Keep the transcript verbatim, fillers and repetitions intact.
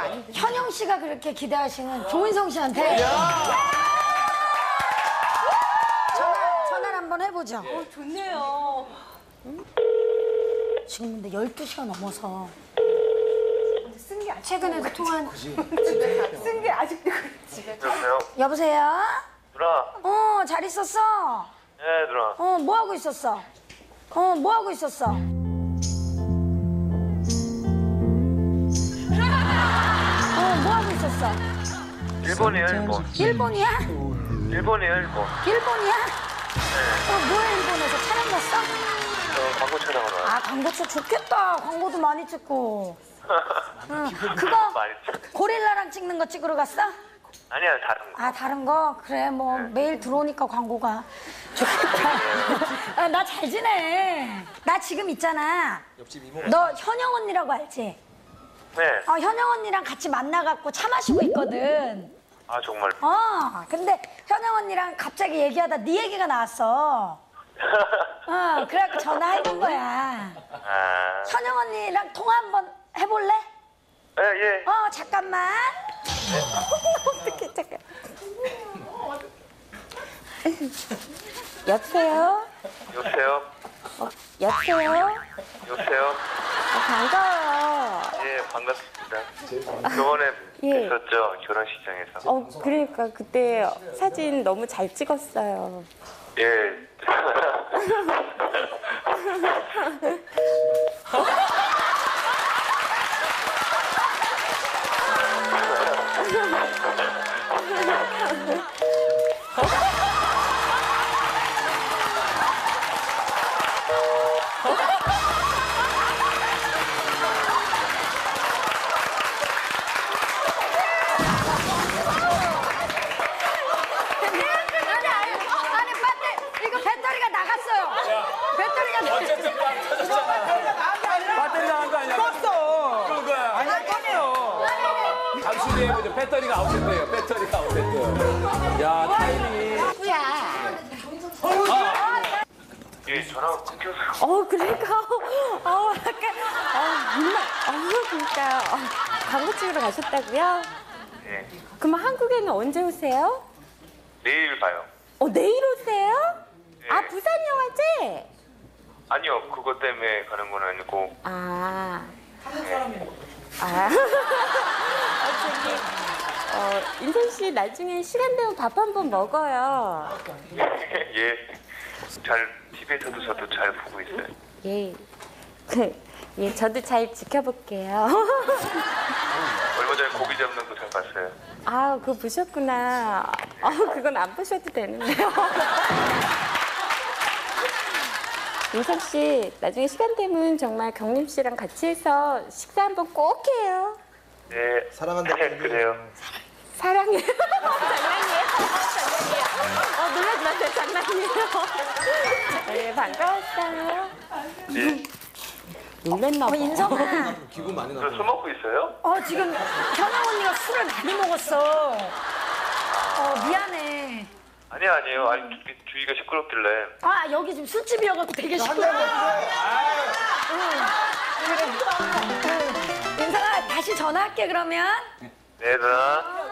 많이 현영 씨가 그렇게 기대하시는 조인성 씨한테 전화, 전화를 한번 해보죠. 어, 좋네요. 지금 근데 열두 시가 넘어서 쓴 게 아직 최근에도 통화한 쓴 게 아직도 집에. 여보세요? 여보세요? 누나. 어, 잘 있었어? 네, 누나. 어, 뭐 하고 있었어? 어, 뭐 하고 있었어? 어, 뭐 하고 있었어? 일본이에요, 일본. 일본이야? 일본이에요, 일본. 일본이야? 어, 뭐야, 일본에서 촬영 갔어? 저 광고 촬영하러 와요. 아, 광고 쳐 좋겠다. 광고도 많이 찍고. 응. 그거 많이 찍- 고릴라랑 찍는 거 찍으러 갔어? 아니야, 다른 거. 아, 다른 거? 그래, 뭐 매일 들어오니까 광고가 좋겠다. 아, 나 잘 지내. 나 지금 있잖아. 너 현영 언니라고 알지? 네. 어, 현영 언니랑 같이 만나갖고 차 마시고 있거든. 아, 정말. 어, 근데 현영 언니랑 갑자기 얘기하다 네 얘기가 나왔어. 어, 그래갖고 전화해본 거야. 아, 현영 언니랑 통화 한번 해볼래? 예, 예. 어, 잠깐만. 어떡해, 잠깐. 여보세요? 여보세요? 어, 여보세요? 여보세요? 어, 반가워요. 예, 반갑습니다. 저번에 예. 뵀었죠, 결혼식장에서. 어, 그러니까 그때 사진 너무 잘 찍었어요. 예. 아니, 아니, 아니, 배터리, 이거 배터리가 나갔어요. 배터리가 나갔어요. 배터리 나간 거 아니야? 껐어. 그거야. 아니, 꺼내요. 당신이 해보죠. 배터리가 아웃됐대요. 배터리가 아웃됐대요. 야, 타이밍이. 예, 전화 끊겨서. 어, 그러니까. 어, 약간. 어, 정말. 어, 진짜. 어, 광고 찍으러 가셨다고요? 예. 그럼 한국에는 언제 오세요? 내일 봐요. 어, 내일 오세요? 네. 아, 부산 영화제? 아니요, 그것 때문에 가는 건 아니고. 아. 예. 아. 어, 저기, 어, 인선 씨 나중에 시간 되면 밥 한 번 먹어요. 예. 잘, 티비에서도 저도 잘 보고 있어요. 예. 그, 예, 저도 잘 지켜볼게요. 얼마 전에 고기 잡는 거 잘 봤어요. 아, 그거 보셨구나. 아, 그건 안 보셔도 되는데요. 인선 씨, 나중에 시간 되면 정말 경림 씨랑 같이 해서 식사 한번 꼭 해요. 네. 사랑한다. 네, 그래요. 사랑해요. 장난이에요. 장난이에요. 어, 놀라지 마세요. 장난이에요. 네, 반가웠어요. 네. 놀랬나 봐. 어, 인성아. 기분 많이 저 나빠. 술 먹고 있어요? 어, 지금 현영 언니가 술을 많이 먹었어. 어, 미안해. 아니요, 아니에요. 아니, 주, 주위가 시끄럽길래. 아, 여기 지금 술집이어갖고 되게 시끄러워. 응. 그래. 응. 인성아, 다시 전화할게, 그러면. 네, 누나.